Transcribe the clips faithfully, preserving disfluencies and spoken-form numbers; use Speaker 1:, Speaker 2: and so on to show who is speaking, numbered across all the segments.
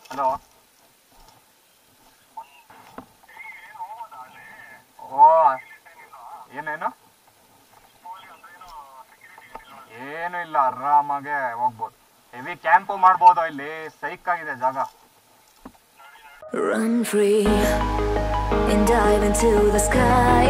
Speaker 1: Hello. ಓ ಏನೇನು ಏನು ಇಲ್ಲ, ಆರಾಮಾಗೆ ಹೋಗ್ಬೋದು. ಹೆವಿ ಕ್ಯಾಂಪು ಮಾಡ್ಬೋದು ಇಲ್ಲಿ, ಸೈಕ್ ಆಗಿದೆ ಜಾಗ.
Speaker 2: Run free and dive into the sky.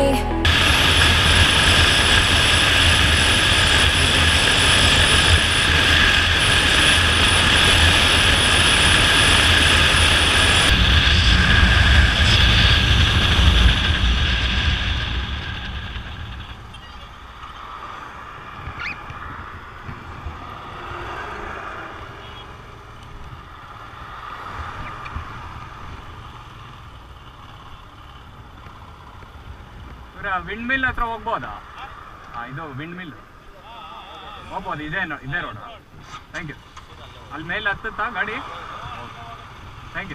Speaker 1: Windmill ಹತ್ರ ಹೋಗ್ಬೋದಾ? ಹಾಂ, ಇದು ವಿಂಡ್ ಮಿಲ್ ಹೋಗ್ಬೋದು. ಇದೇ ಇದೇ ರೋಡ್. Thank you. ಅಲ್ಲಿ ಮೇಲೆ ಹತ್ತುತ್ತಾ ಗಾಡಿ? Thank you.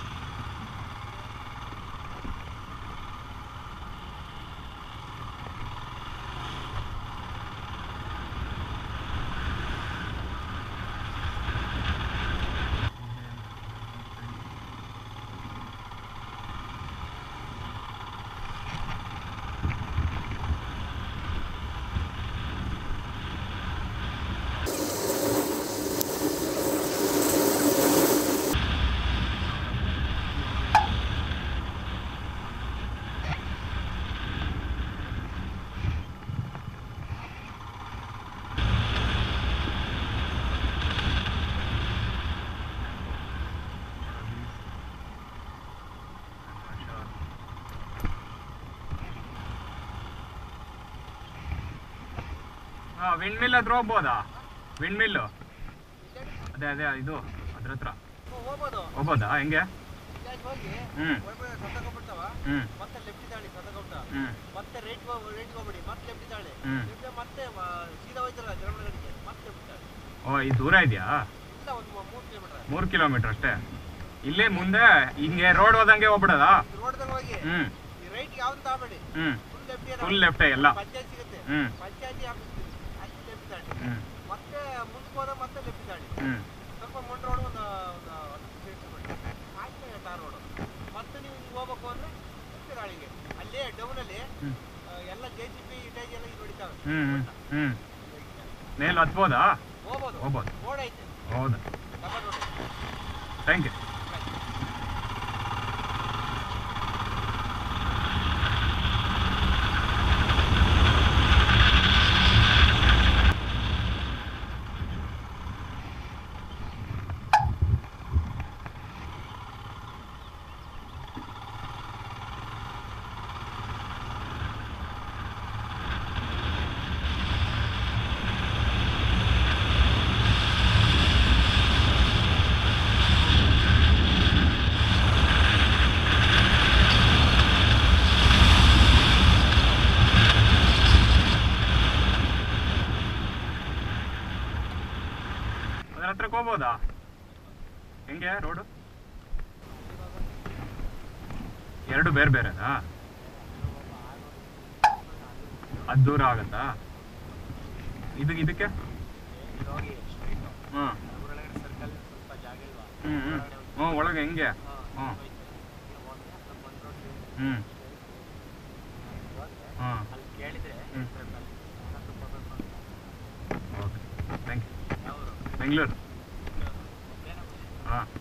Speaker 1: ಹಾಂ, ವಿಂಡ್ ಮಿಲ್ ಹತ್ರ ಹೋಗ್ಬೋದಾ? ವಿಂಡ್ ಮಿಲ್ಲು ಅದೇ ಅದೇ ಇದು ಅದ್ರ ಹತ್ರ ಹೋಗ್ಬೋದಾ? ಹೆಂಗೆ? ಹ್ಞೂ ಹ್ಞೂ ಹ್ಞೂ ಓ, ಈ ದೂರ ಇದೆಯಾ? ಮೂರು ಕಿಲೋಮೀಟರ್ ಅಷ್ಟೇ. ಇಲ್ಲೇ ಮುಂದೆ ಹಿಂಗೆ ರೋಡ್ ಹೋದಂಗೆ ಹೋಗ್ಬಿಡೋದಾ? ಹ್ಞೂ ಹ್ಞೂ ಫುಲ್ ಲೆಫ್ಟೇ ಎಲ್ಲ. ಹ್ಞೂ ಹ್ಞೂ
Speaker 3: ಮತ್ತೆ ಮುಂದಕ್ಕೆ ಹೋದ ಮತ್ತೆ ಲೆಫ್ಟ್ ದಾಳಿ,
Speaker 1: ಹ್ಞೂ
Speaker 3: ಸ್ವಲ್ಪ ಮೊಂಡ್ ರೋಡ್ ಒಂದು ಆಯ್ತು ಟಾರ್ ರೋಡು. ಮತ್ತೆ ನೀವು ಹಿಂಗೆ ಹೋಗ್ಬೇಕು ಅಂದರೆ ಲೆಫ್ಟ್ ದಾಳಿಗೆ ಅಲ್ಲೇ ಡೌನಲ್ಲಿ ಎಲ್ಲ ಜೆ ಸಿ ಪಿ ಇಟೇಜ್ ಎಲ್ಲ ಇದು ಹೊಡಿತಾವೆ.
Speaker 1: ಹ್ಞೂ ಹ್ಞೂ ಮೇಲೆ ಹತ್ಬೋದಾ?
Speaker 3: ಹೋಗ್ಬೋದು
Speaker 1: ಹೋಗ್ಬೋದು.
Speaker 3: ರೋಡ್ ಐತೆ.
Speaker 1: ಹೌದಾ?
Speaker 3: Double road.
Speaker 1: Thank you. ಹತ್ರಕ್ಕೆ ಹೋಗ್ಬೋದಾ? ಹೆಂಗೆ ರೋಡು? ಎರಡು ಬೇರೆ ಬೇರೆನಾ? ಅದು ದೂರ ಆಗತ್ತಾ? ಇದಕ್ಕೆ ಇದಕ್ಕೆ ಹಾಂ ಹ್ಞೂ ಹ್ಞೂ ಹ್ಞೂ ಒಳಗೆ ಹೆಂಗೆ? ಹ್ಞೂ ಹ್ಞೂ ಹಾಂ ಹ್ಞೂ ಓಕೆ, ಥ್ಯಾಂಕ್ ಯು. ಬೆಂಗಳೂರು. ಹಾಂ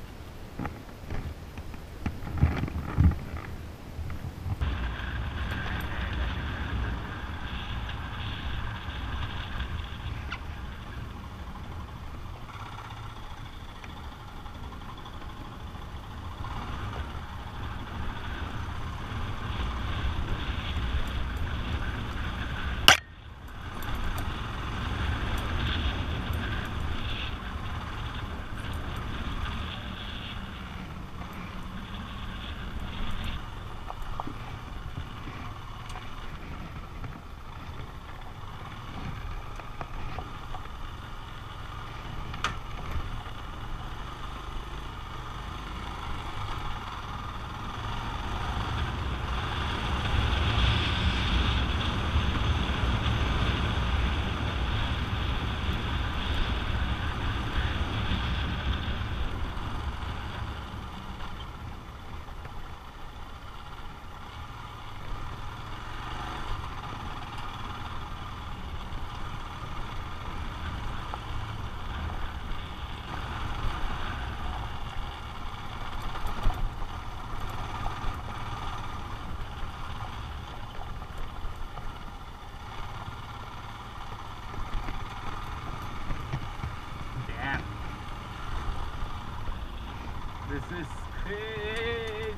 Speaker 1: This is crazy.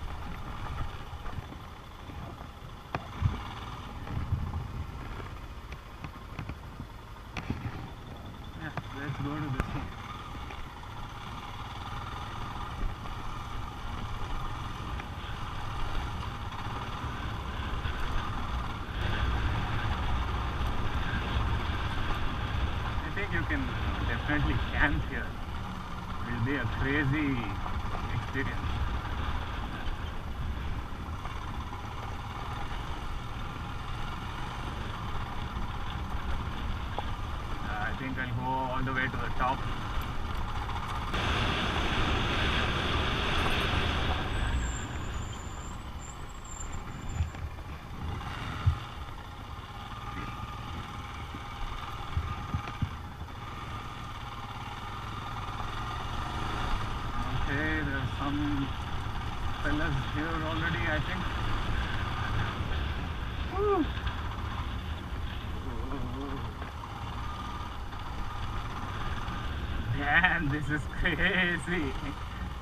Speaker 1: Yeah, let's go to this one. I think you can definitely camp here. It will be a crazy experience. Uh, I think I'll go all the way to the top. Okay, there's some fellas here already, I think. Woo. Damn, this is crazy.